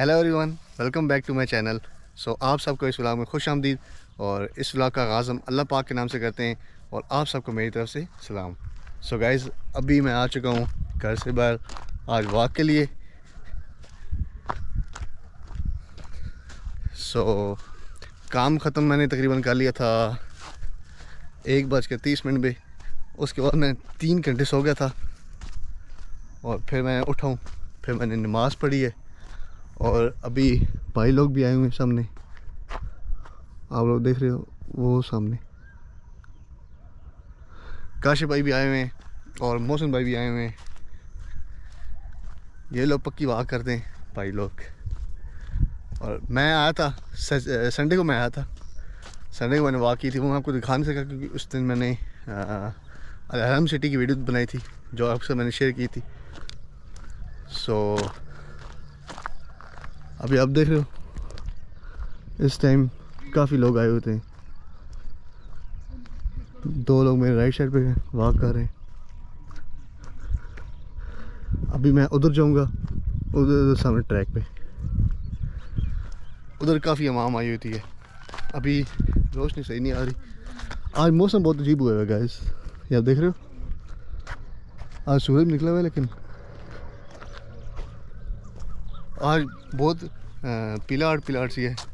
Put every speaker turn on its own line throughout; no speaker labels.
Hello everyone, welcome back to my channel. आप सबको इस व्लॉग में खुश आमदीद। और इस व्लॉग का आगाज़ हम अल्लाह पाक के नाम से करते हैं और आप सबको मेरी तरफ से सलाम। गाइज़, अभी मैं आ चुका हूँ घर से बाहर आज वॉक के लिए। काम ख़त्म मैंने तकरीबन कर लिया था 1:30 पे। उसके बाद मैं 3 घंटे सो गया था और फिर मैं उठा हूँ, फिर मैंने नमाज़ पढ़ी है और अभी भाई लोग भी आए हुए हैं सामने, आप लोग देख रहे हो वो सामने काशिफ भाई भी आए हुए हैं और मोहसिन भाई भी आए हुए हैं। ये लोग पक्की वाक करते हैं भाई लोग। और मैं आया था संडे को, मैं आया था संडे को, मैंने वाक की थी। वो मैं आपको दिखा नहीं सका क्योंकि उस दिन मैंने अलहरम सिटी की वीडियो बनाई थी जो आपसे मैंने शेयर की थी। अभी आप देख रहे हो इस टाइम काफ़ी लोग आए होते हैं। 2 लोग मेरे राइट साइड पे वॉक कर रहे हैं। अभी मैं उधर जाऊंगा, उधर सामने ट्रैक पे, उधर काफ़ी अवाम आई होती है। अभी रोशनी सही नहीं आ रही। आज मौसम बहुत अजीब हुआ है गाइस, ये आप देख रहे हो। आज सूरज निकला हुआ है लेकिन आज बहुत पिलाट सी है।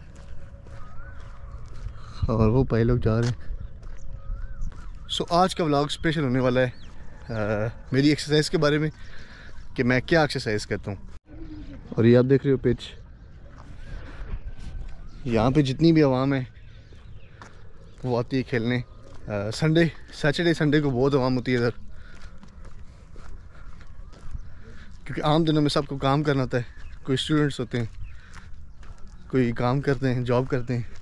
और वो भाई लोग जा रहे हैं। आज का व्लॉग स्पेशल होने वाला है मेरी एक्सरसाइज के बारे में कि मैं क्या एक्सरसाइज करता हूँ। और ये आप देख रहे हो पिच, यहाँ पे जितनी भी आवाम है वो आती है खेलने। सैटरडे संडे को बहुत आवाम होती है इधर, क्योंकि आम दिनों में सबको काम करना होता है। कोई स्टूडेंट्स होते हैं, कोई काम करते हैं, जॉब करते हैं।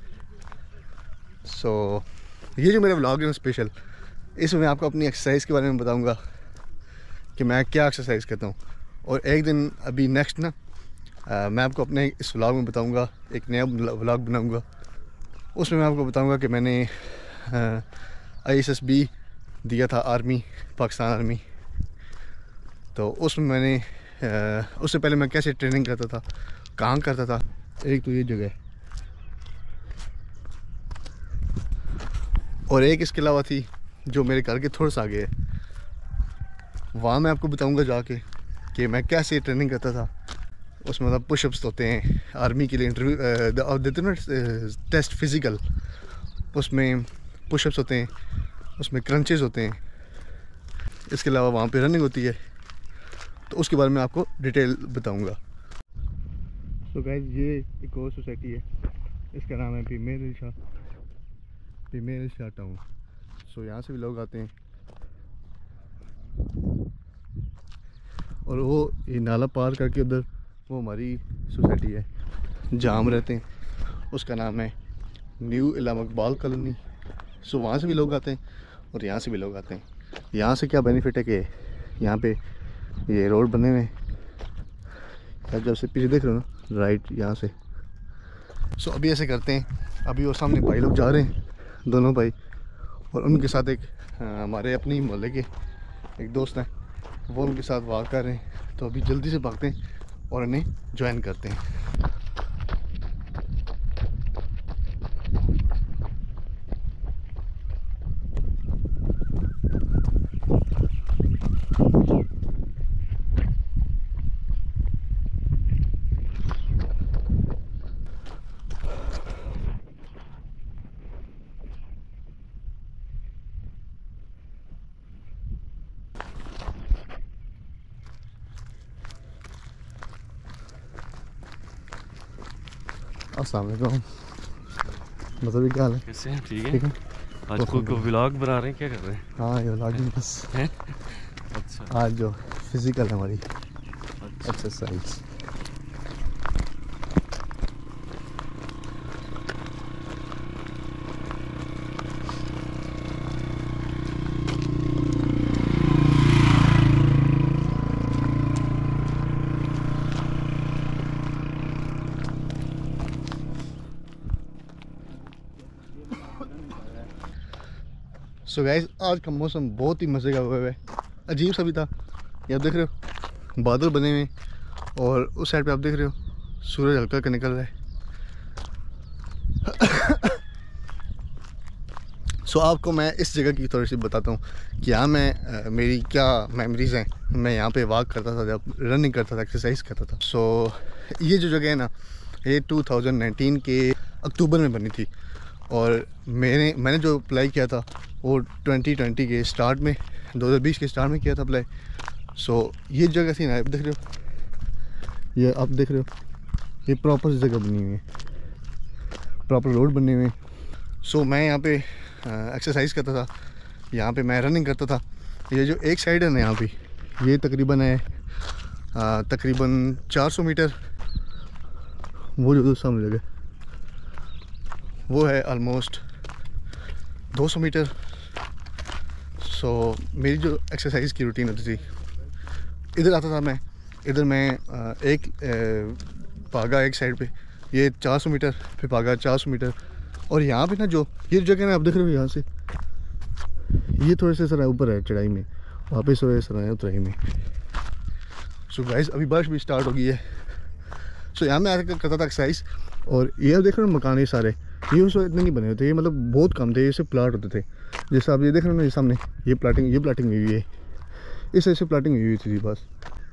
ये जो मेरा व्लॉग है ना स्पेशल, इसमें मैं आपको अपनी एक्सरसाइज के बारे में बताऊंगा कि मैं क्या एक्सरसाइज करता हूँ। और एक दिन अभी नेक्स्ट ना मैं आपको अपने इस व्लॉग में बताऊंगा, एक नया व्लॉग बनाऊंगा। उसमें मैं आपको बताऊंगा कि मैंने ISSB दिया था, आर्मी, पाकिस्तान आर्मी। तो उसमें मैंने उससे पहले मैं कैसे ट्रेनिंग करता था, कहाँ करता था। एक तो ये जगह है और एक इसके अलावा थी जो मेरे घर के थोड़ा सा आगे है। वहाँ मैं आपको बताऊंगा जाके कि मैं कैसे ट्रेनिंग करता था। उसमें मतलब पुशअप्स होते हैं आर्मी के लिए, इंटरव्यू देते ना टेस्ट फिज़िकल, उसमें पुशअप्स होते हैं, उसमें क्रंचेस होते हैं। इसके अलावा वहाँ पे रनिंग होती है, तो उसके बारे में आपको डिटेल बताऊंगा। गाइस, ये एक और सोसाइटी है, इसका नाम है फीमेल शाह टाउन। यहाँ से भी लोग आते हैं। और वो ये नाला पार करके उधर वो हमारी सोसाइटी है जहाँ हम रहते हैं, उसका नाम है न्यू इलामा इकबाल कॉलोनी। वहाँ से भी लोग आते हैं और यहाँ से भी लोग आते हैं। यहाँ से क्या बेनिफिट है कि यहाँ पे ये रोड बने हुए हैं, जब से पीछे देख रहे हो ना, राइट यहाँ से। अभी ऐसे करते हैं, अभी वो सामने भाई लोग जा रहे हैं, दोनों भाई, और उनके साथ एक हमारे अपने ही मोहल्ले के एक दोस्त हैं, वो उनके साथ वॉक कर रहे हैं। तो अभी जल्दी से भागते हैं और उन्हें ज्वाइन करते हैं। अस्सलाम वालेकुम, मतलब क्या हाल है?
कैसे हैं? ठीक है। आज को व्लॉग बना रहे हैं, क्या कर रहे हैं?
हाँ, ये व्लॉग में बस
हैं? अच्छा,
आज जो फिज़िकल है हमारी एक्सरसाइज। गाइस, आज का मौसम बहुत ही मज़े का हुआ है, अजीब सा भी था। ये आप देख रहे हो बादल बने हुए हैं और उस साइड पे आप देख रहे हो सूरज हल्का का निकल रहा है। सो आपको मैं इस जगह की थोड़ी सी बताता हूँ कि यहाँ मैं मेरी क्या मेमोरीज़ हैं। मैं यहाँ पे वॉक करता था, जब रनिंग करता था, एक्सरसाइज करता था। सो ये जो जगह है ना, ये 2019 के अक्टूबर में बनी थी और मैंने जो अप्लाई किया था वो 2020 के स्टार्ट में, 2020 के स्टार्ट में किया था अप्लाई। सो ये जगह थी ना, आप देख रहे हो, ये आप देख रहे हो, ये प्रॉपर जगह बनी हुई है, प्रॉपर रोड बने हुए हैं। सो मैं यहाँ पे एक्सरसाइज करता था, यहाँ पे मैं रनिंग करता था। ये जो एक साइड है ना यहाँ पे, ये तकरीबन है तकरीबन 400 मीटर। वो जो सामने जगह वो है ऑलमोस्ट 200 मीटर। सो मेरी जो एक्सरसाइज की रूटीन होती थी, इधर आता था मैं, इधर मैं एक भागा एक साइड पे, ये 400 मीटर, फिर भागा 400 मीटर। और यहाँ पे ना जो ये जगह ना आप देख रहे हो, यहाँ से ये थोड़े से सर ऊपर है चढ़ाई में, वापस थोड़े सर है उतराई में। सो गाइस अभी बारिश भी स्टार्ट हो गई है। सो यहाँ मैं आकर करता था एक्सरसाइज। और ये आप देख रहे हो मकान, ये सारे ये उस वक्त इतने नहीं बने होते, ये मतलब बहुत कम थे, ये सिर्फ प्लाट होते थे। जैसे आप ये देख रहे हो ना, ये सामने ये प्लाटिंग हुई हुई है, इस ऐसे प्लाटिंग हुई हुई थी बस।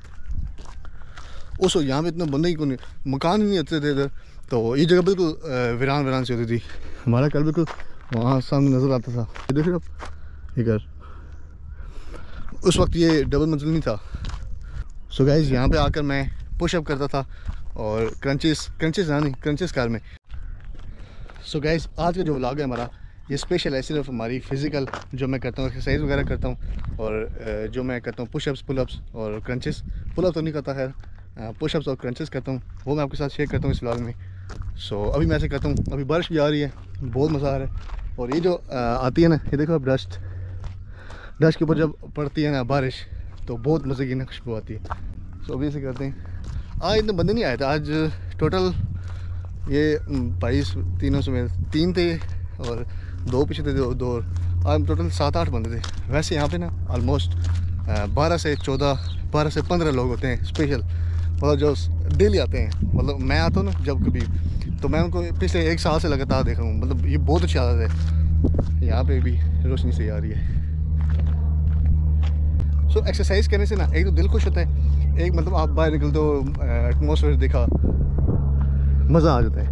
उस यहाँ पे इतना बंदे ही को नहीं, मकान ही नहीं होते थे इधर। तो ये जगह बिल्कुल वीरान सी होती थी। हमारा घर बिल्कुल वहाँ सामने नज़र आता था। ये देख रहे हो आप, ये घर उस वक्त ये डबल मंजिल नहीं था। सो गाइस यहाँ पे आकर मैं पुशअप करता था और क्रंचेस कार में। सो गाइस आज का जो व्लॉग है हमारा, ये स्पेशल है सिर्फ हमारी फ़िज़िकल जो मैं करता हूँ, एक्सरसाइज वगैरह करता हूँ, और जो मैं करता हूँ पुशअप्स, पुलअप्स और क्रंचेस। पुलअप तो नहीं करता खैर, पुशअप्स और क्रंचेस करता हूँ, वो मैं आपके साथ शेयर करता हूँ इस व्लॉग में। सो अभी मैं ऐसे करता हूँ। अभी बारिश भी आ रही है, बहुत मज़ा आ रहा है। और ये जो आती है ना, ये देखो आप, डस्ट के ऊपर जब पड़ती है ना बारिश, तो बहुत मज़े की ना खुशबू आती है। सो अभी ऐसे करते हैं। आज इतने बंदे नहीं आए थे, आज टोटल ये 22 तीनों से 3 थे और 2 पीछे थे, 2 आज टोटल 7-8 बंदे थे। वैसे यहाँ पे ना ऑलमोस्ट 12 से 15 लोग होते हैं स्पेशल, मतलब जो डेली आते हैं। मतलब मैं आता हूँ ना जब कभी, तो मैं उनको पिछले 1 साल से लगातार देख रहा हूँ। मतलब ये बहुत अच्छी आदत है। यहाँ पे भी रोशनी सही आ रही है। सो एक्सरसाइज करने से ना एक तो दिल खुश होता है, एक मतलब आप बाहर निकलते हो, एटमॉस्फेयर देखा, मज़ा आ जाता है।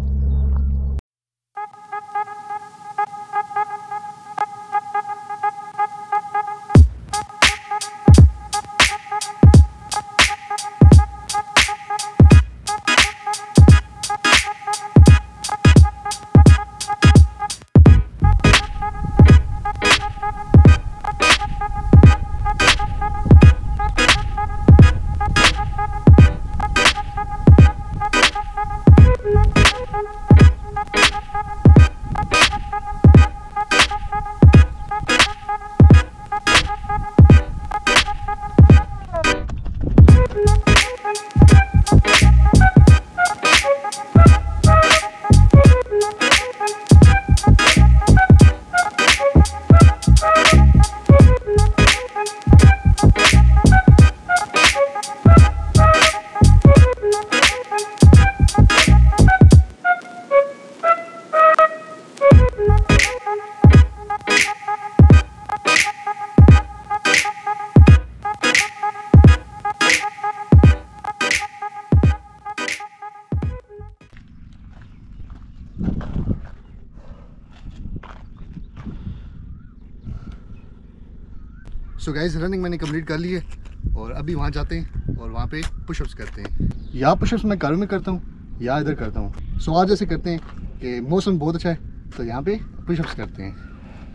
सो गाइस रनिंग मैंने कंप्लीट कर ली है और अभी वहाँ जाते हैं और वहाँ पे पुशअप्स करते हैं। या पुशअप्स मैं घरों में करता हूँ या इधर करता हूँ। सो आज ऐसे करते हैं कि मौसम बहुत अच्छा है, तो यहाँ पे पुशअप्स करते हैं।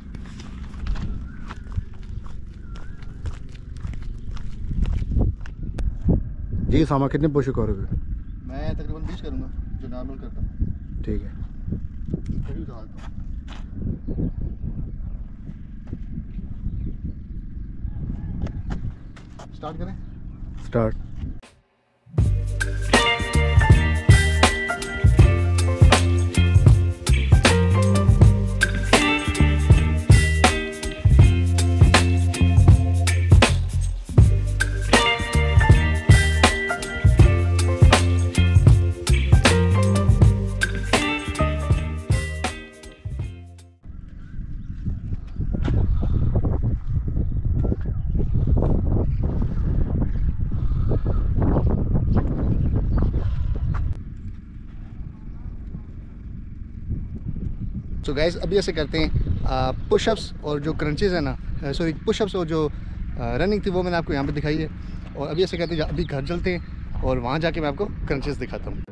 जी सामा कितने पुश करोगे?
मैं तकरीबन 20 करूँगा जो नॉर्मल करता हूँ।
ठीक है।
स्टार्ट करें?
स्टार्ट।
सो गाइस अभी ऐसे करते हैं पुशअप्स और जो क्रंचेस है ना, सॉरी पुशअप्स और जो रनिंग थी वो मैंने आपको यहाँ पे दिखाई है। और अभी ऐसे करते हैं, अभी घर चलते हैं और वहाँ जाके मैं आपको क्रंचेस दिखाता हूँ।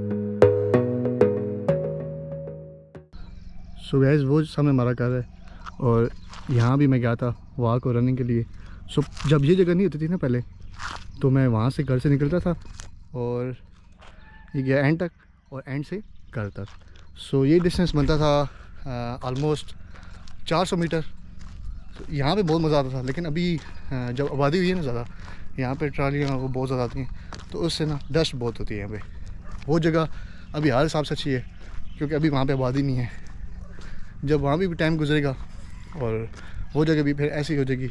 सो गाइस वो सामने हमारा घर है और यहाँ भी मैं गया था वॉक और रनिंग के लिए। सो जब ये जगह नहीं होती थी ना पहले, तो मैं वहाँ से घर से निकलता था और ये गया एंड तक और एंड से घर तक। सो ये डिस्टेंस बनता था ऑलमोस्ट 400 मीटर। तो यहाँ पे बहुत मज़ा आता था, लेकिन अभी जब आबादी हुई है ना ज़्यादा, यहाँ पे ट्रालियाँ वो बहुत ज़्यादा आती हैं, तो उससे ना डस्ट बहुत होती है यहाँ पे। वो जगह अभी हर हिसाब से अच्छी है क्योंकि अभी वहाँ पे आबादी नहीं है। जब वहाँ भी टाइम गुजरेगा और वो जगह भी फिर ऐसी हो जाएगी।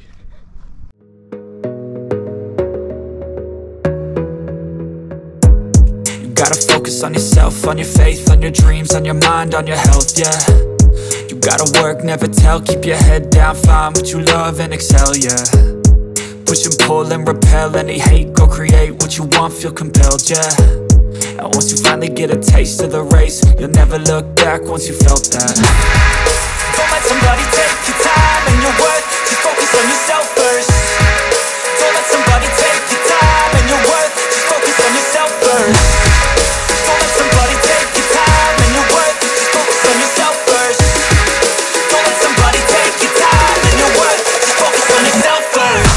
Gotta focus on yourself, on your faith, on your dreams, on your mind, on your health, yeah. You gotta work, never tell, keep your head down, find what you love and excel, yeah. Push and pull and repel any hate, go create what you want, feel compelled, yeah. And once you finally get a taste of the race, you'll never look back once you felt that. Don't let somebody take your time and your worth, just focus on yourself first. Don't let somebody take your time and your worth, just focus on yourself first. Don't let somebody take your time and your worth, just focus on yourself first. Don't let somebody take your time and your worth, just focus on yourself first.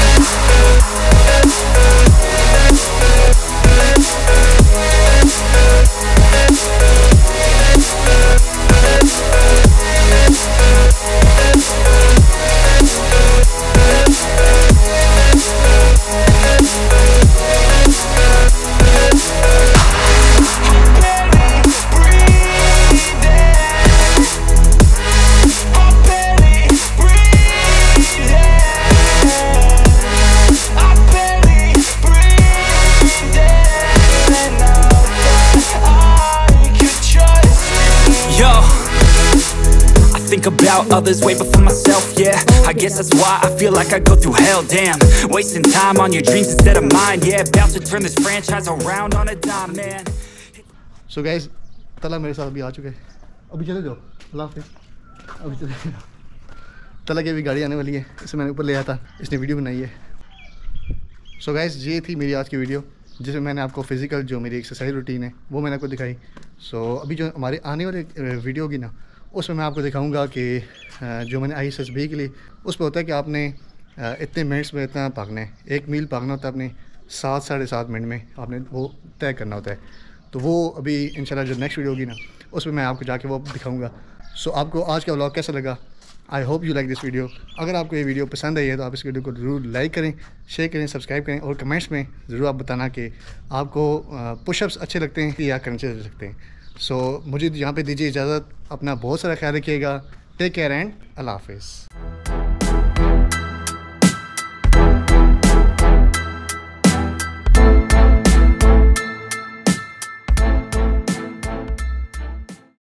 Think about others way before myself, yeah. I guess that's why I feel like I go through hell, damn. Wasting time on your dreams instead of mine, yeah. About to turn this franchise around on a dime, man.
So guys, तला मेरे साथ अभी आ चुके हैं। अभी चले जाओ, अल्लाह हाफ़िज़। अभी चले जाओ। तला की अभी गाड़ी आने वाली है, इसे मैंने ऊपर ले आया था, इसने वीडियो बनाई है। सो गाइस ये थी मेरी आज की वीडियो, जिसमें मैंने आपको फिज़िकल जो मेरी एक्सरसाइज रूटीन है वो मैंने आपको दिखाई। सो अभी जो हमारे आने वाले वीडियो होगी ना, उसमें मैं आपको दिखाऊंगा कि जो मैंने ISSB के लिए उस पर होता है कि आपने इतने मिनट्स में इतना भागना है, एक मील भागना होता है अपने 7 साढ़े 7 मिनट में आपने वो तय करना होता है। तो वो अभी इंशाल्लाह जो नेक्स्ट वीडियो होगी ना उसमें मैं आपको जाके वो दिखाऊंगा। सो आपको आज का व्लॉग कैसा लगा? I hope you like this video. अगर आपको ये वीडियो पसंद आई है तो आप इस वीडियो को ज़रूर लाइक करें, शेयर करें, सब्सक्राइब करें और कमेंट्स में ज़रूर आप बताना कि आपको पुशअप्स अच्छे लगते हैं या क्रंचेस अच्छे लगते हैं। सो मुझे यहाँ पे दीजिए इजाज़त। अपना बहुत सारा ख्याल रखिएगा। टेक केयर एंड अल्लाह हाफ़िज़।